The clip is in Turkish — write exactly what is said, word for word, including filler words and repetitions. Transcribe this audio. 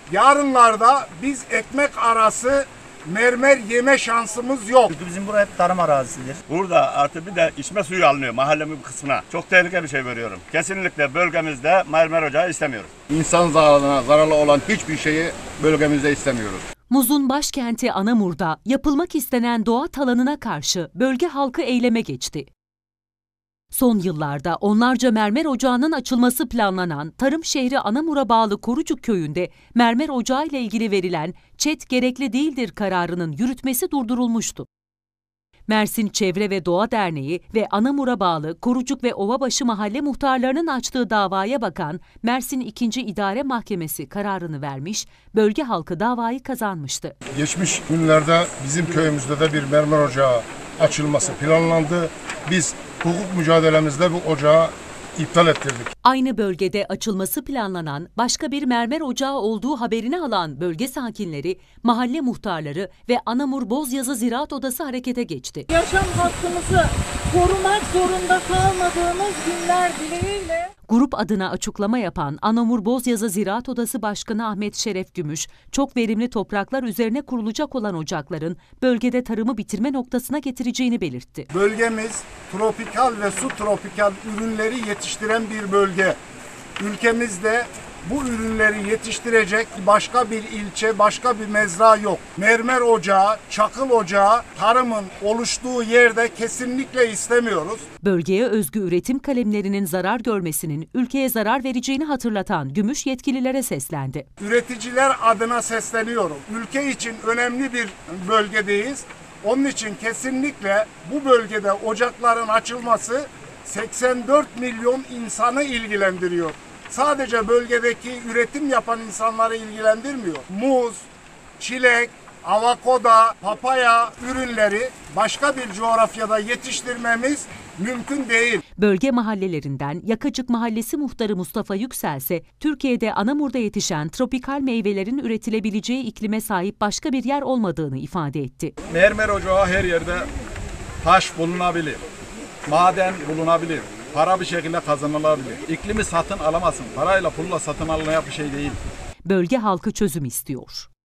Yarınlarda biz ekmek arası mermer yeme şansımız yok. Çünkü bizim burası hep tarım arazisidir. Burada artık bir de içme suyu alınıyor mahallemin bir kısmına. Çok tehlikeli bir şey veriyorum. Kesinlikle bölgemizde mermer ocağı istemiyoruz. İnsan zararına zararlı olan hiçbir şeyi bölgemizde istemiyoruz. Muz'un başkenti Anamur'da yapılmak istenen doğa talanına karşı bölge halkı eyleme geçti. Son yıllarda onlarca mermer ocağının açılması planlanan tarım şehri Anamur'a bağlı Korucuk köyünde mermer ocağı ile ilgili verilen ÇED gerekli değildir kararının yürütmesi durdurulmuştu. Mersin Çevre ve Doğa Derneği ve Anamur'a bağlı Korucuk ve Ovabaşı mahalle muhtarlarının açtığı davaya bakan Mersin ikinci İdare Mahkemesi kararını vermiş, bölge halkı davayı kazanmıştı. Geçmiş günlerde bizim köyümüzde de bir mermer ocağı açılması planlandı. Biz hukuk mücadelemizde bu ocağı iptal ettirdik. Aynı bölgede açılması planlanan başka bir mermer ocağı olduğu haberini alan bölge sakinleri, mahalle muhtarları ve Anamur Bozyazı Ziraat Odası harekete geçti. Yaşam hakkımızı korumak zorunda kalmadığımız günler dileğiyle. Grup adına açıklama yapan Anamur Bozyazı Ziraat Odası Başkanı Ahmet Şeref Gümüş, çok verimli topraklar üzerine kurulacak olan ocakların bölgede tarımı bitirme noktasına getireceğini belirtti. Bölgemiz tropikal ve subtropikal ürünleri yetiştiren bir bölge. Ülkemizde bu ürünleri yetiştirecek başka bir ilçe, başka bir mezra yok. Mermer ocağı, çakıl ocağı tarımın oluştuğu yerde kesinlikle istemiyoruz. Bölgeye özgü üretim kalemlerinin zarar görmesinin ülkeye zarar vereceğini hatırlatan Gümüş yetkililere seslendi. Üreticiler adına sesleniyorum. Ülke için önemli bir bölgedeyiz. Onun için kesinlikle bu bölgede ocakların açılması seksen dört milyon insanı ilgilendiriyor. Sadece bölgedeki üretim yapan insanları ilgilendirmiyor. Muz, çilek, avokado, papaya ürünleri başka bir coğrafyada yetiştirmemiz mümkün değil. Bölge mahallelerinden Yakacık Mahallesi muhtarı Mustafa Yüksel ise Türkiye'de Anamur'da yetişen tropikal meyvelerin üretilebileceği iklime sahip başka bir yer olmadığını ifade etti. Mermer ocağı her yerde taş bulunabilir, maden bulunabilir, para bir şekilde kazanılabilir. İklimi satın alamazsın, parayla pulla satın alınan bir şey değil. Bölge halkı çözüm istiyor.